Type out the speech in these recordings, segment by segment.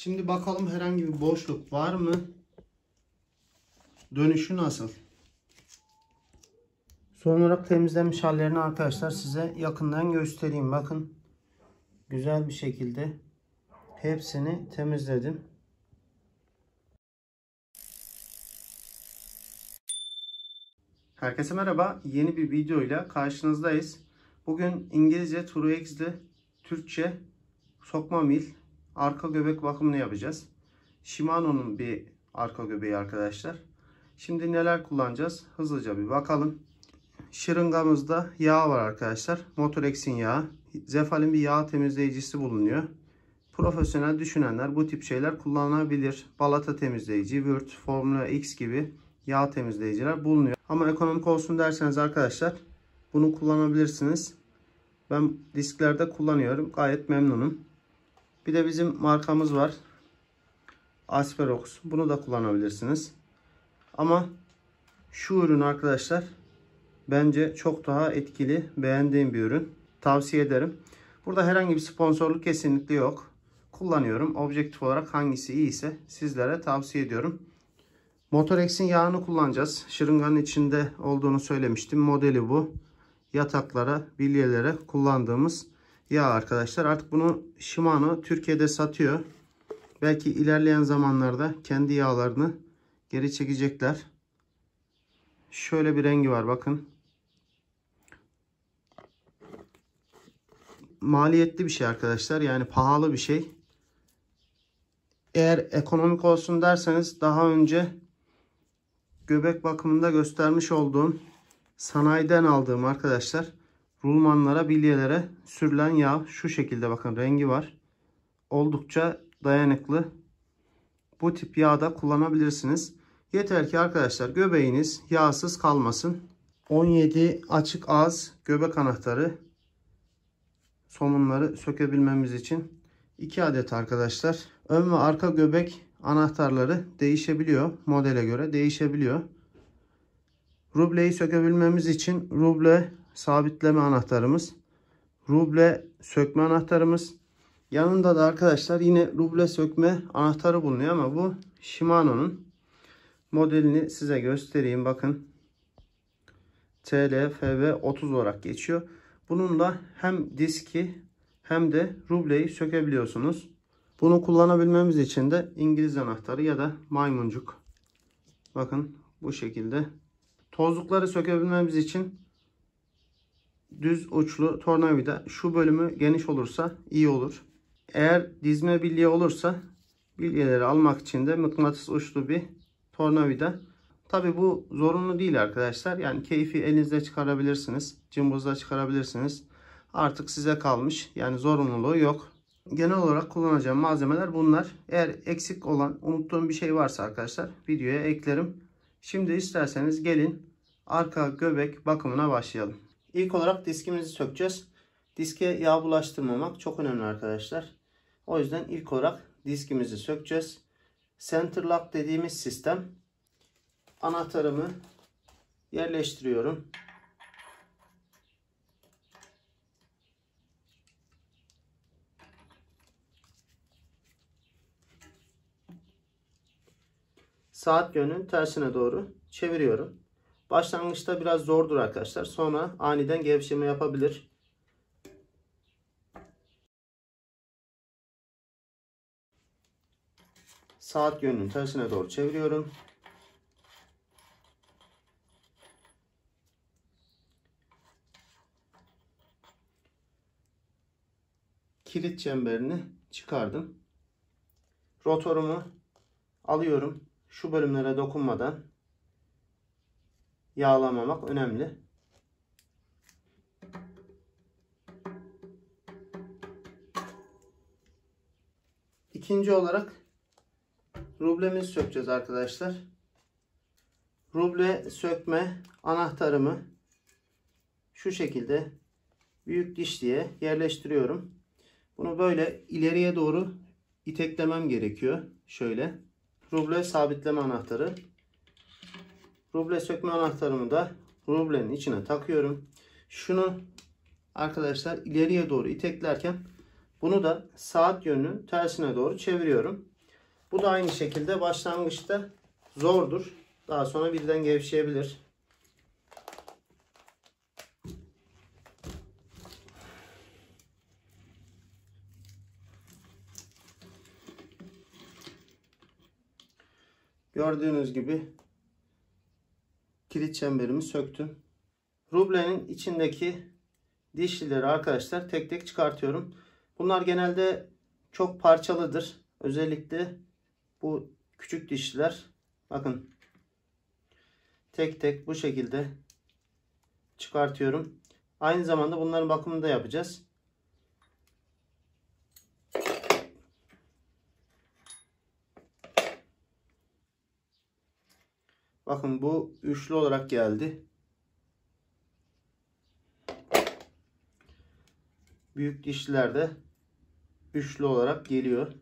Şimdi bakalım herhangi bir boşluk var mı? Dönüşü nasıl? Son olarak temizlenmiş hallerini arkadaşlar size yakından göstereyim. Bakın güzel bir şekilde hepsini temizledim. Herkese merhaba. Yeni bir videoyla karşınızdayız. Bugün İngilizce TURUX ile Türkçe sokma mil arka göbek bakımını yapacağız. Shimano'nun bir arka göbeği arkadaşlar. Şimdi neler kullanacağız? Hızlıca bir bakalım. Şırıngamızda yağ var arkadaşlar. Motorex'in yağı. Zefal'in bir yağ temizleyicisi bulunuyor. Profesyonel düşünenler bu tip şeyler kullanabilir. Balata temizleyici, Word, Formula X gibi yağ temizleyiciler bulunuyor. Ama ekonomik olsun derseniz arkadaşlar bunu kullanabilirsiniz. Ben disklerde kullanıyorum. Gayet memnunum. Bir de bizim markamız var. Asperox. Bunu da kullanabilirsiniz. Ama şu ürün arkadaşlar bence çok daha etkili. Beğendiğim bir ürün. Tavsiye ederim. Burada herhangi bir sponsorluk kesinlikle yok. Kullanıyorum. Objektif olarak hangisi iyiyse sizlere tavsiye ediyorum. Motorex'in yağını kullanacağız. Şırınganın içinde olduğunu söylemiştim. Modeli bu. Yataklara, bilyelere kullandığımız yağ arkadaşlar. Artık bunu Shimano Türkiye'de satıyor. Belki ilerleyen zamanlarda kendi yağlarını geri çekecekler. Şöyle bir rengi var bakın. Maliyetli bir şey arkadaşlar. Yani pahalı bir şey. Eğer ekonomik olsun derseniz daha önce göbek bakımında göstermiş olduğum sanayiden aldığım arkadaşlar rulmanlara, bilyelere sürülen yağ şu şekilde bakın rengi var. Oldukça dayanıklı. Bu tip yağ da kullanabilirsiniz. Yeter ki arkadaşlar göbeğiniz yağsız kalmasın. 17 açık ağız göbek anahtarı somunları sökebilmemiz için 2 adet arkadaşlar. Ön ve arka göbek anahtarları değişebiliyor. Modele göre değişebiliyor. Rubleyi sökebilmemiz için ruble sabitleme anahtarımız. Ruble sökme anahtarımız. Yanında da arkadaşlar yine ruble sökme anahtarı bulunuyor ama bu Shimano'nun modelini size göstereyim. Bakın TLFV 30 olarak geçiyor. Bununla hem diski hem de rubleyi sökebiliyorsunuz. Bunu kullanabilmemiz için de İngiliz anahtarı ya da maymuncuk. Bakın bu şekilde. Tozlukları sökebilmemiz için düz uçlu tornavida. Şu bölümü geniş olursa iyi olur. Eğer dizme bilye olursa bilyeleri almak için de mıknatıs uçlu bir tornavida. Tabi bu zorunlu değil arkadaşlar. Yani keyfi elinizde çıkarabilirsiniz. Cımbızla çıkarabilirsiniz. Artık size kalmış. Yani zorunluluğu yok. Genel olarak kullanacağım malzemeler bunlar. Eğer eksik olan, unuttuğum bir şey varsa arkadaşlar videoya eklerim. Şimdi isterseniz gelin arka göbek bakımına başlayalım. İlk olarak diskimizi sökeceğiz. Diske yağ bulaştırmamak çok önemli arkadaşlar. O yüzden ilk olarak diskimizi sökeceğiz. Center lock dediğimiz sistem. Anahtarımı yerleştiriyorum. Saat yönünün tersine doğru çeviriyorum. Başlangıçta biraz zordur arkadaşlar. Sonra aniden gevşeme yapabilir. Saat yönünün tersine doğru çeviriyorum. Kilit çemberini çıkardım. Rotorumu alıyorum. Şu bölümlere dokunmadan yağlamamak önemli. İkinci olarak rublemizi sökeceğiz arkadaşlar. Ruble sökme anahtarımı şu şekilde büyük dişliye yerleştiriyorum. Bunu böyle ileriye doğru iteklemem gerekiyor. Şöyle. Ruble sabitleme anahtarı. Ruble sökme anahtarımı da rublenin içine takıyorum. Şunu arkadaşlar ileriye doğru iteklerken bunu da saat yönünün tersine doğru çeviriyorum. Bu da aynı şekilde başlangıçta zordur. Daha sonra birden gevşeyebilir. Gördüğünüz gibi kilit çemberimi söktüm. Rublenin içindeki dişlileri arkadaşlar tek tek çıkartıyorum. Bunlar genelde çok parçalıdır. Özellikle bu küçük dişliler. Bakın tek tek bu şekilde çıkartıyorum. Aynı zamanda bunların bakımını da yapacağız. Bakın bu üçlü olarak geldi. Büyük dişliler de üçlü olarak geliyor.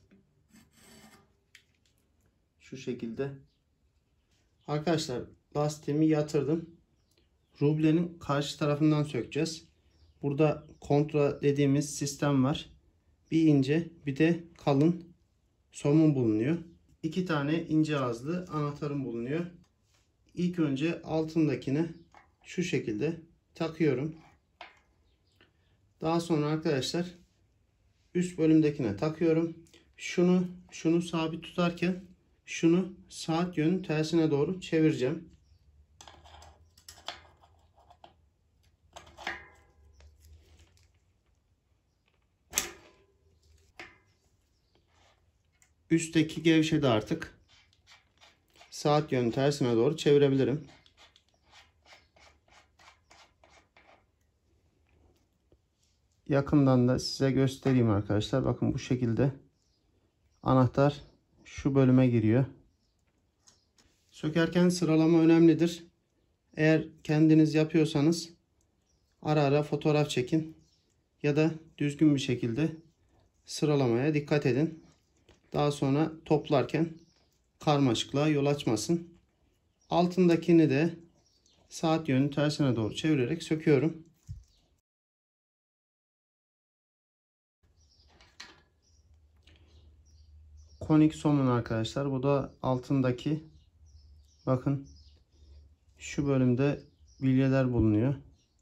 Şu şekilde. Arkadaşlar lastiğimi yatırdım. Rublenin karşı tarafından sökeceğiz. Burada kontra dediğimiz sistem var. Bir ince bir de kalın somun bulunuyor. 2 tane ince ağızlı anahtarım bulunuyor. İlk önce altındakini şu şekilde takıyorum. Daha sonra arkadaşlar üst bölümdekine takıyorum. Şunu sabit tutarken şunu saat yönü tersine doğru çevireceğim. Üstteki gevşedi artık. Saat yönü tersine doğru çevirebilirim. Yakından da size göstereyim arkadaşlar. Bakın bu şekilde anahtar şu bölüme giriyor. Sökerken sıralama önemlidir. Eğer kendiniz yapıyorsanız ara ara fotoğraf çekin ya da düzgün bir şekilde sıralamaya dikkat edin. Daha sonra toplarken karmaşıklığa yol açmasın. Altındakini de saat yönü tersine doğru çevirerek söküyorum. Konik somun arkadaşlar. Bu da altındaki. Bakın şu bölümde bilyeler bulunuyor.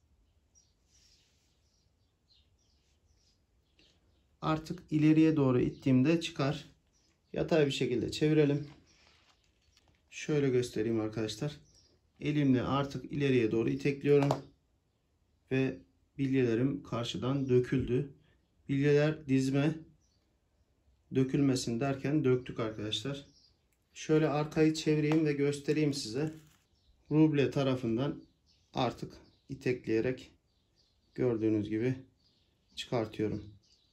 Artık ileriye doğru ittiğimde çıkar. Yatay bir şekilde çevirelim. Şöyle göstereyim arkadaşlar. Elimle artık ileriye doğru itekliyorum. Ve bilyelerim karşıdan döküldü. Bilyeler dizme dökülmesin derken döktük arkadaşlar. Şöyle arkayı çevireyim ve göstereyim size. Ruble tarafından artık itekleyerek gördüğünüz gibi çıkartıyorum.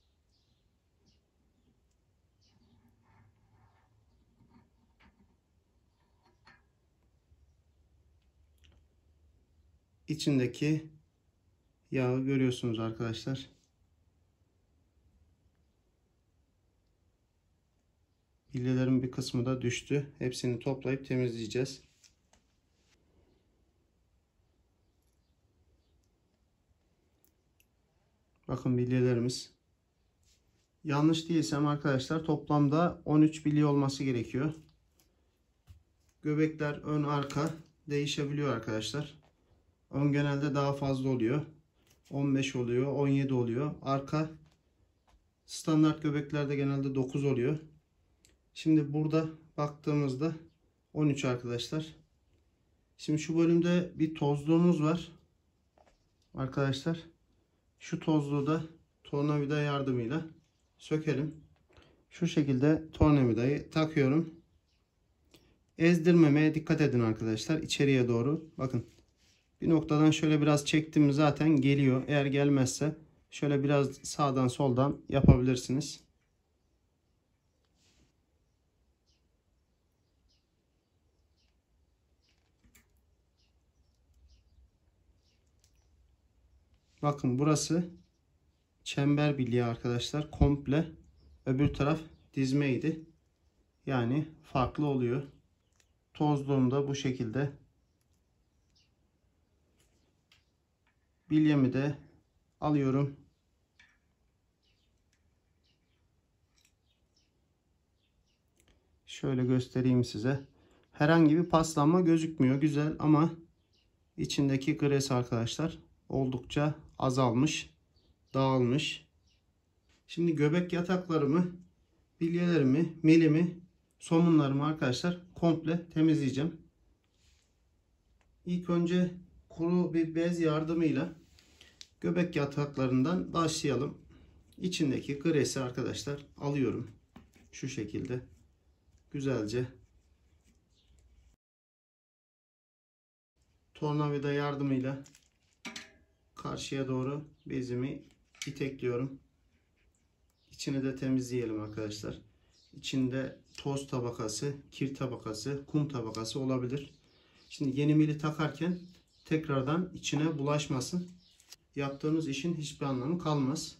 İçindeki yağı görüyorsunuz arkadaşlar. Bilyelerin bir kısmı da düştü. Hepsini toplayıp temizleyeceğiz. Bakın bilyelerimiz. Yanlış değilsem arkadaşlar toplamda 13 bilye olması gerekiyor. Göbekler ön arka değişebiliyor arkadaşlar. Ön genelde daha fazla oluyor. 15 oluyor, 17 oluyor. Arka standart göbeklerde genelde 9 oluyor. Şimdi burada baktığımızda 13 arkadaşlar. Şimdi şu bölümde bir tozluğumuz var. Arkadaşlar şu tozluğu da tornavida yardımıyla sökelim. Şu şekilde tornavidayı takıyorum. Ezdirmemeye dikkat edin arkadaşlar. İçeriye doğru. Bakın bir noktadan şöyle biraz çektim zaten geliyor. Eğer gelmezse şöyle biraz sağdan soldan yapabilirsiniz. Bakın burası çember bilye arkadaşlar. Komple öbür taraf dizmeydi. Yani farklı oluyor. Tozluğum bu şekilde. Bilyemi de alıyorum. Şöyle göstereyim size. Herhangi bir paslanma gözükmüyor. Güzel ama içindeki gres arkadaşlar oldukça azalmış, dağılmış. Şimdi göbek yataklarımı, bilyelerimi, milimi, somunlarımı arkadaşlar komple temizleyeceğim. İlk önce kuru bir bez yardımıyla göbek yataklarından başlayalım. İçindeki gresi arkadaşlar alıyorum. Şu şekilde güzelce tornavida yardımıyla karşıya doğru bezimi itekliyorum. İçini de temizleyelim arkadaşlar. İçinde toz tabakası, kir tabakası, kum tabakası olabilir. Şimdi yeni mili takarken tekrardan içine bulaşmasın. Yaptığınız işin hiçbir anlamı kalmaz.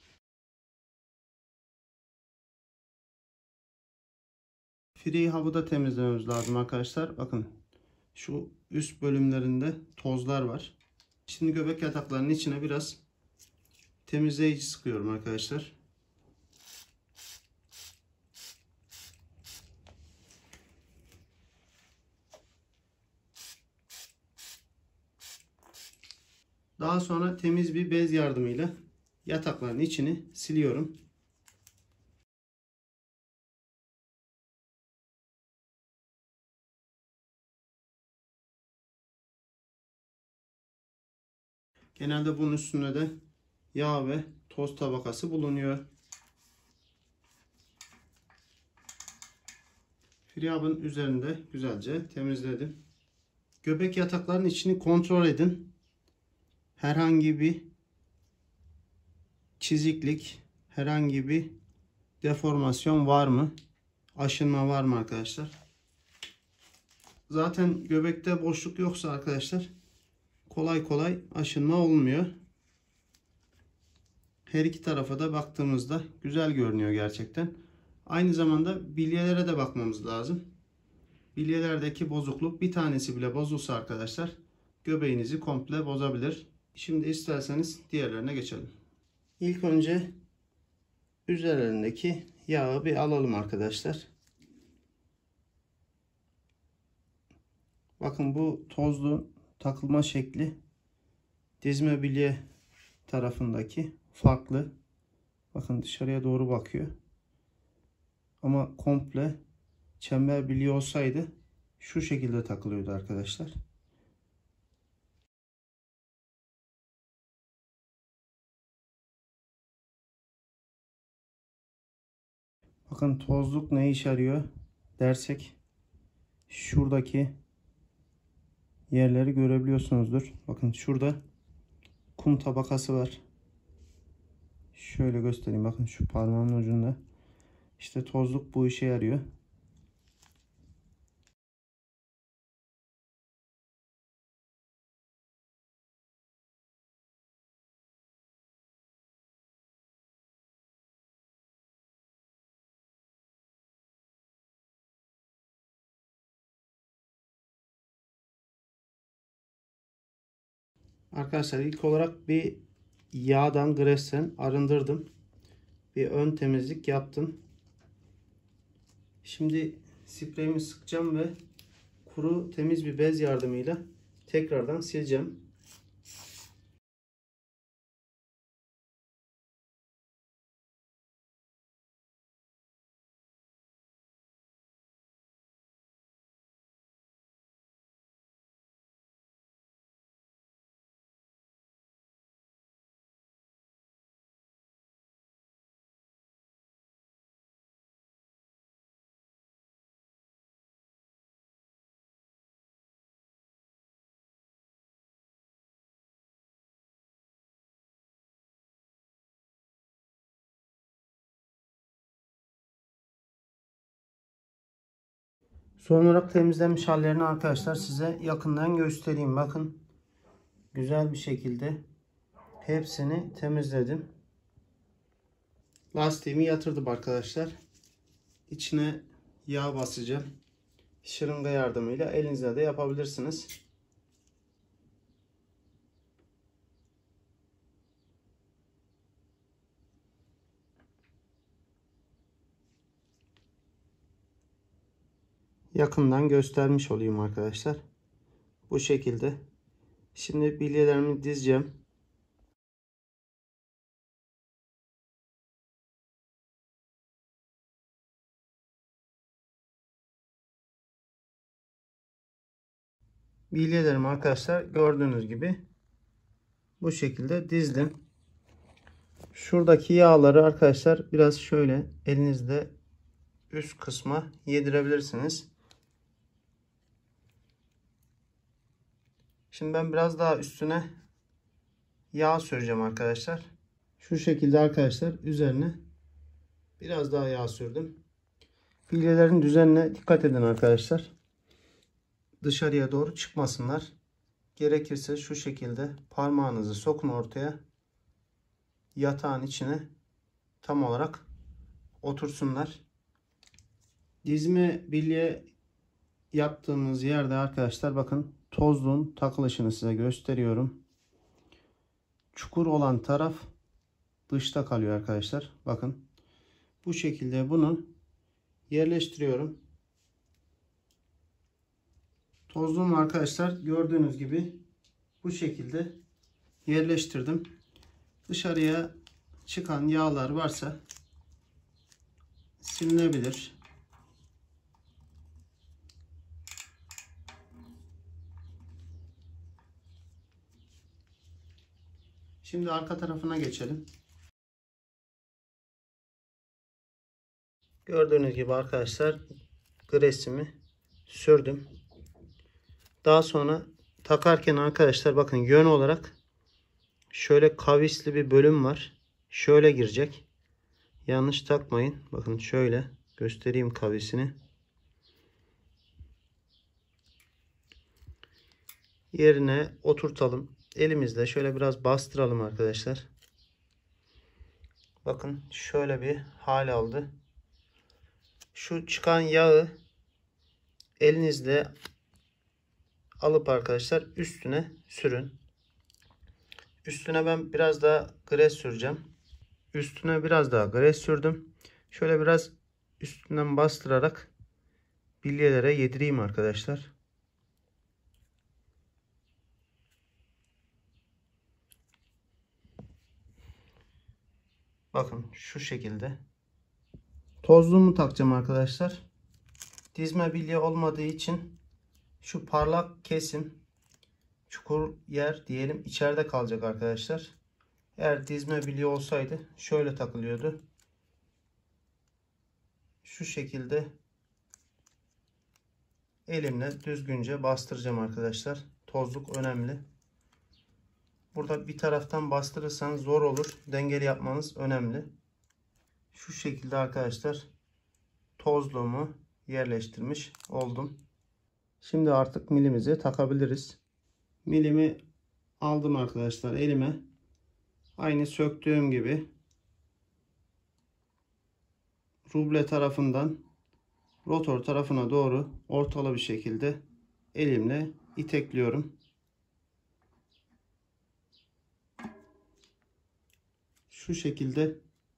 Free hub'ı da temizlememiz lazım arkadaşlar. Bakın şu üst bölümlerinde tozlar var. Şimdi göbek yataklarının içine biraz temizleyici sıkıyorum arkadaşlar. Daha sonra temiz bir bez yardımıyla yatakların içini siliyorum. Genelde bunun üstünde de yağ ve toz tabakası bulunuyor. Friyabın üzerinde güzelce temizledim. Göbek yatakların içini kontrol edin. Herhangi bir çiziklik, herhangi bir deformasyon var mı? Aşınma var mı arkadaşlar? Zaten göbekte boşluk yoksa arkadaşlar kolay kolay aşınma olmuyor. Her iki tarafa da baktığımızda güzel görünüyor gerçekten. Aynı zamanda bilyelere de bakmamız lazım. Bilyelerdeki bozukluk bir tanesi bile bozulsa arkadaşlar göbeğinizi komple bozabilir. Şimdi isterseniz diğerlerine geçelim. İlk önce üzerlerindeki yağı bir alalım arkadaşlar. Bakın bu tozlu takılma şekli dizme bilye tarafındaki farklı. Bakın dışarıya doğru bakıyor. Ama komple çember bilye olsaydı şu şekilde takılıyordu arkadaşlar. Bakın tozluk ne işe yarıyor dersek şuradaki yerleri görebiliyorsunuzdur. Bakın şurada kum tabakası var. Şöyle göstereyim. Bakın şu parmağımın ucunda. İşte tozluk bu işe yarıyor. Arkadaşlar ilk olarak bir yağdan, gresten arındırdım. Bir ön temizlik yaptım. Şimdi spreyimi sıkacağım ve kuru temiz bir bez yardımıyla tekrardan sileceğim. Son olarak temizlenmiş hallerini arkadaşlar size yakından göstereyim. Bakın güzel bir şekilde hepsini temizledim. Lastiğimi yatırdım arkadaşlar. İçine yağ basacağım. Şırınga yardımıyla elinizle de yapabilirsiniz. yakından göstermiş olayım arkadaşlar. Bu şekilde. Şimdi bilyelerimi dizeceğim. Bilyelerimi arkadaşlar gördüğünüz gibi bu şekilde dizdim. Şuradaki yağları arkadaşlar biraz şöyle elinizde üst kısma yedirebilirsiniz. Şimdi ben biraz daha üstüne yağ süreceğim arkadaşlar. Şu şekilde arkadaşlar üzerine biraz daha yağ sürdüm. Bilyelerin düzenine dikkat edin arkadaşlar. Dışarıya doğru çıkmasınlar. Gerekirse şu şekilde parmağınızı sokun ortaya. Yatağın içine tam olarak otursunlar. Dizme bilye yaptığımız yerde arkadaşlar bakın tozluğun takılışını size gösteriyorum. Çukur olan taraf dışta kalıyor arkadaşlar. Bakın bu şekilde bunu yerleştiriyorum. Tozluğumu arkadaşlar gördüğünüz gibi bu şekilde yerleştirdim. Dışarıya çıkan yağlar varsa silinebilir. Şimdi arka tarafına geçelim. Gördüğünüz gibi arkadaşlar gresimi sürdüm. Daha sonra takarken arkadaşlar bakın yön olarak şöyle kavisli bir bölüm var. Şöyle girecek. Yanlış takmayın. Bakın şöyle göstereyim kavisini. Yerine oturtalım. Elimizle şöyle biraz bastıralım arkadaşlar. Bakın şöyle bir hal aldı. Şu çıkan yağı elinizle alıp arkadaşlar üstüne sürün. Üstüne ben biraz daha gres süreceğim. Üstüne biraz daha gres sürdüm. Şöyle biraz üstünden bastırarak bilyelere yedireyim arkadaşlar. Bakın şu şekilde. Tozluğumu takacağım arkadaşlar. Dizme bilye olmadığı için şu parlak kesim çukur yer diyelim içeride kalacak arkadaşlar. Eğer dizme bilye olsaydı şöyle takılıyordu. Şu şekilde elimle düzgünce bastıracağım arkadaşlar. Tozluk önemli. Burada bir taraftan bastırırsanız zor olur. Dengeli yapmanız önemli. Şu şekilde arkadaşlar tozluğumu yerleştirmiş oldum. Şimdi artık milimizi takabiliriz. Milimi aldım arkadaşlar elime. Aynı söktüğüm gibi ruble tarafından rotor tarafına doğru ortalı bir şekilde elimle itekliyorum. Şu şekilde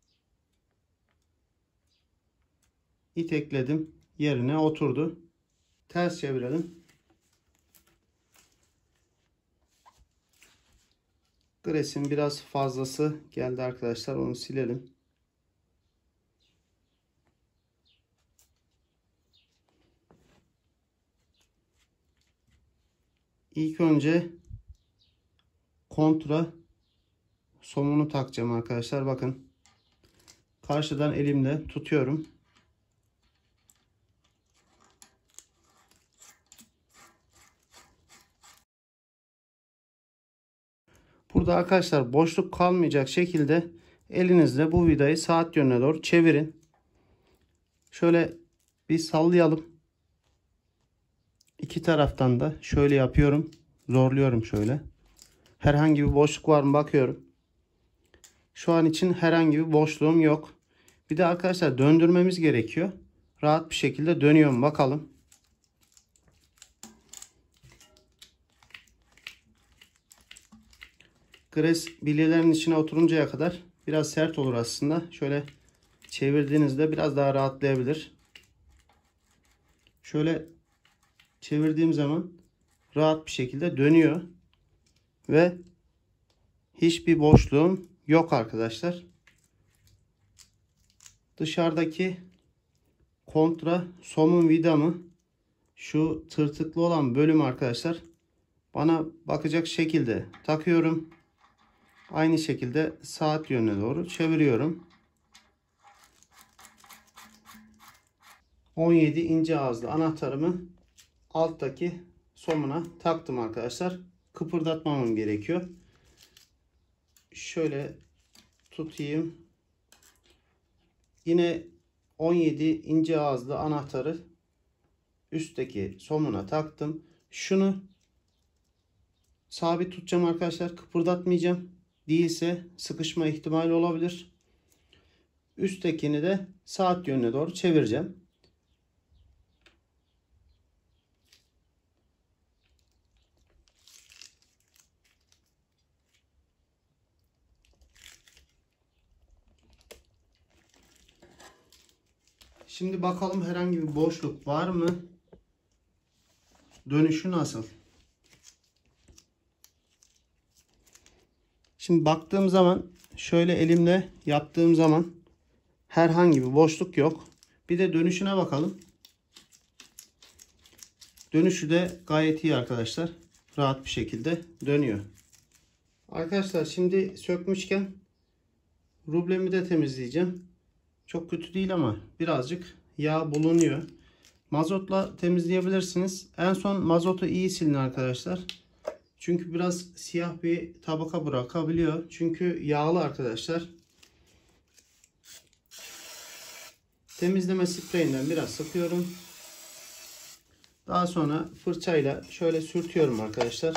itekledim. Yerine oturdu. Ters çevirelim. Gresin biraz fazlası geldi arkadaşlar. Onu silelim. İlk önce kontra somunu takacağım arkadaşlar. Bakın. Karşıdan elimle tutuyorum. Burada arkadaşlar boşluk kalmayacak şekilde elinizle bu vidayı saat yönüne doğru çevirin. Şöyle bir sallayalım. İki taraftan da şöyle yapıyorum. Zorluyorum şöyle. Herhangi bir boşluk var mı bakıyorum. Şu an için herhangi bir boşluğum yok. Bir de arkadaşlar döndürmemiz gerekiyor. Rahat bir şekilde dönüyor mu bakalım. Gres bilyelerin içine oturuncaya kadar biraz sert olur aslında. Şöyle çevirdiğinizde biraz daha rahatlayabilir. Şöyle çevirdiğim zaman rahat bir şekilde dönüyor ve hiçbir boşluğum yok arkadaşlar. Dışarıdaki kontra somun vidamı, şu tırtıklı olan bölüm arkadaşlar, bana bakacak şekilde takıyorum. Aynı şekilde saat yönüne doğru çeviriyorum. 17 ince ağızlı anahtarımı alttaki somuna taktım arkadaşlar. Kıpırdatmamam gerekiyor. Şöyle tutayım. Yine 17 ince ağızlı anahtarı üstteki somuna taktım. Şunu sabit tutacağım arkadaşlar. Kıpırdatmayacağım. Değilse sıkışma ihtimali olabilir. Üsttekini de saat yönüne doğru çevireceğim. Şimdi bakalım herhangi bir boşluk var mı? Dönüşü nasıl? Şimdi baktığım zaman, şöyle elimle yaptığım zaman herhangi bir boşluk yok. Bir de dönüşüne bakalım. Dönüşü de gayet iyi arkadaşlar. Rahat bir şekilde dönüyor. Arkadaşlar şimdi sökmüşken rublemi de temizleyeceğim. Çok kötü değil ama birazcık yağ bulunuyor. Mazotla temizleyebilirsiniz. En son mazotu iyi silin arkadaşlar. Çünkü biraz siyah bir tabaka bırakabiliyor. Çünkü yağlı arkadaşlar. Temizleme spreyinden biraz sıkıyorum. Daha sonra fırçayla şöyle sürtüyorum arkadaşlar.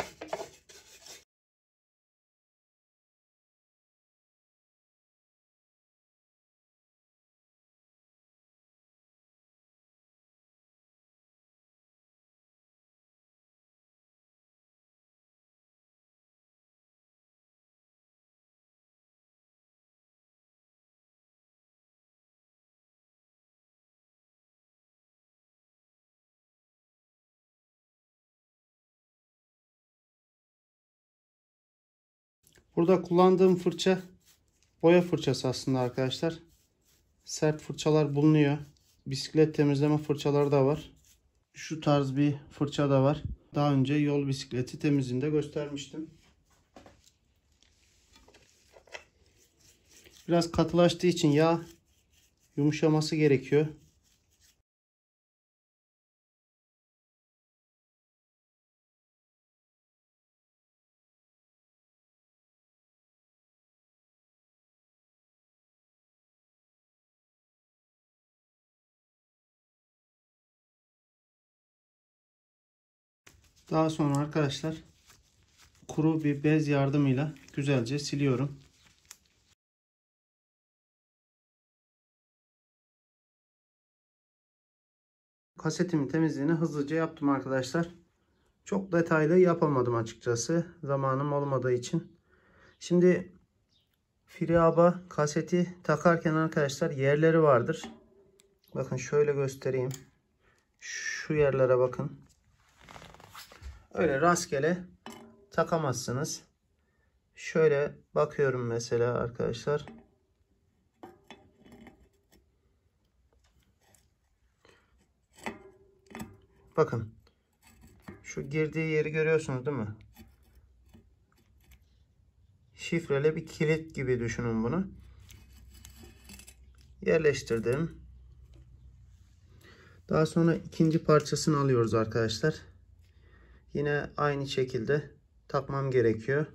Burada kullandığım fırça boya fırçası aslında arkadaşlar. Sert fırçalar bulunuyor. Bisiklet temizleme fırçaları da var. Şu tarz bir fırça da var. Daha önce yol bisikleti temizliğinde göstermiştim. Biraz katılaştığı için yağ yumuşaması gerekiyor. Daha sonra arkadaşlar kuru bir bez yardımıyla güzelce siliyorum. Kasetimin temizliğini hızlıca yaptım arkadaşlar. Çok detaylı yapamadım açıkçası, zamanım olmadığı için. Şimdi FreeHub'a kaseti takarken arkadaşlar yerleri vardır. Bakın şöyle göstereyim. Şu yerlere bakın. Öyle rastgele takamazsınız. Şöyle bakıyorum mesela arkadaşlar. Bakın. Şu girdiği yeri görüyorsunuz değil mi? Şifreli bir kilit gibi düşünün bunu. Yerleştirdim. Daha sonra ikinci parçasını alıyoruz arkadaşlar. Yine aynı şekilde takmam gerekiyor.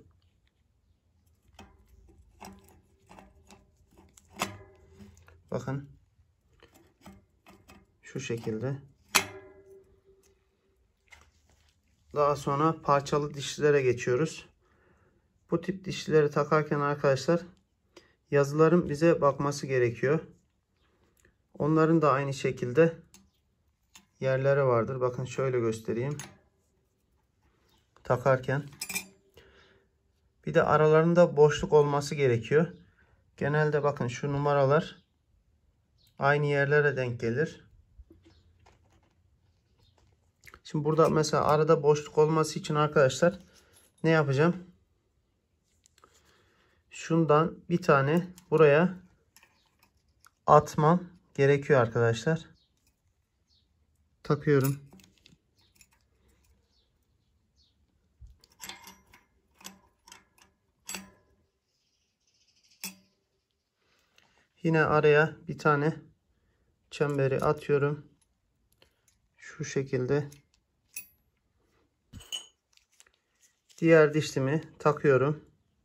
Bakın. Şu şekilde. Daha sonra parçalı dişlilere geçiyoruz. Bu tip dişlileri takarken arkadaşlar yazıların bize bakması gerekiyor. Onların da aynı şekilde yerleri vardır. Bakın şöyle göstereyim. Takarken. Bir de aralarında boşluk olması gerekiyor. Genelde bakın şu numaralar aynı yerlere denk gelir. Şimdi burada mesela arada boşluk olması için arkadaşlar ne yapacağım? Şundan bir tane buraya atmam gerekiyor arkadaşlar. Takıyorum. Yine araya bir tane çemberi atıyorum. Şu şekilde. Diğer dişlimi takıyorum.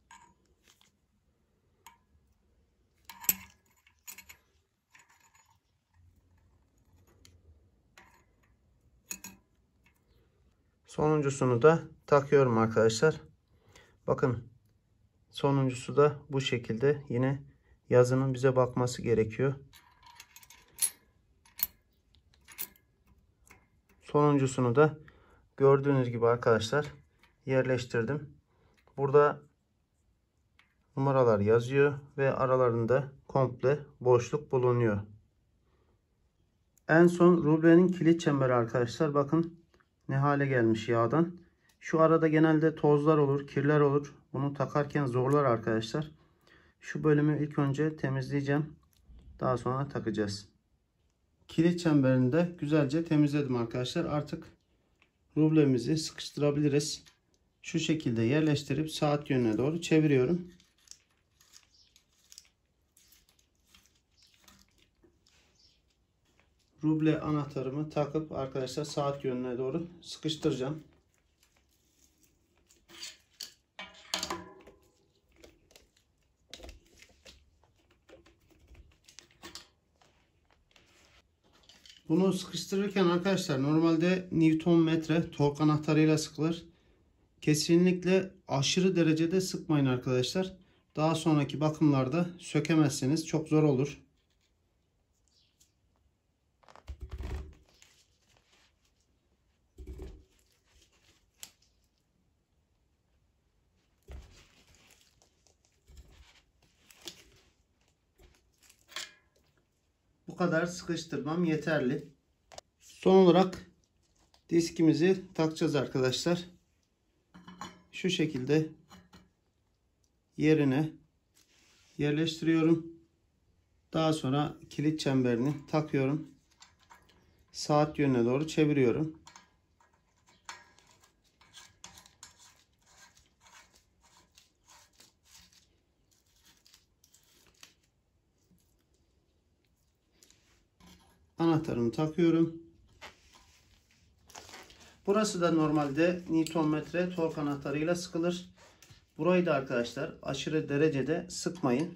Sonuncusunu da takıyorum arkadaşlar. Bakın sonuncusu da bu şekilde. Yine yazının bize bakması gerekiyor. Sonuncusunu da gördüğünüz gibi arkadaşlar yerleştirdim. Burada numaralar yazıyor ve aralarında komple boşluk bulunuyor. En son rublenin kilit çemberi arkadaşlar. Bakın ne hale gelmiş yağdan. Şu arada genelde tozlar olur, kirler olur. Bunu takarken zorlar arkadaşlar. Şu bölümü ilk önce temizleyeceğim. Daha sonra takacağız. Kilit çemberini de güzelce temizledim arkadaşlar. Artık rublemizi sıkıştırabiliriz. Şu şekilde yerleştirip saat yönüne doğru çeviriyorum. Ruble anahtarımı takıp arkadaşlar saat yönüne doğru sıkıştıracağım. Bunu sıkıştırırken arkadaşlar normalde Newton metre tork anahtarıyla sıkılır. Kesinlikle aşırı derecede sıkmayın arkadaşlar. Daha sonraki bakımlarda sökemezseniz çok zor olur. Bu kadar sıkıştırmam yeterli. Son olarak diskimizi takacağız arkadaşlar. Şu şekilde yerine yerleştiriyorum. Daha sonra kilit çemberini takıyorum. Saat yönüne doğru çeviriyorum. Anahtarımı takıyorum. Burası da normalde Newton metre tork anahtarıyla sıkılır. Burayı da arkadaşlar aşırı derecede sıkmayın.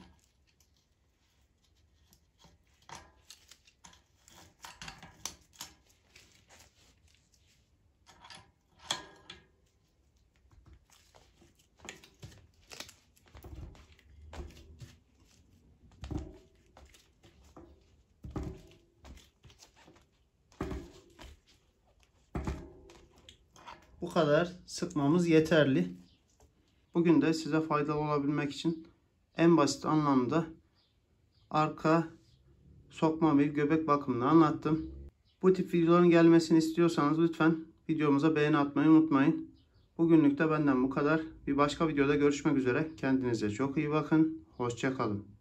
Bu kadar sıkmamız yeterli. Bugün de size faydalı olabilmek için en basit anlamda arka sokma ve göbek bakımını anlattım. Bu tip videoların gelmesini istiyorsanız lütfen videomuza beğeni atmayı unutmayın. Bugünlük de benden bu kadar. Bir başka videoda görüşmek üzere. Kendinize çok iyi bakın. Hoşça kalın.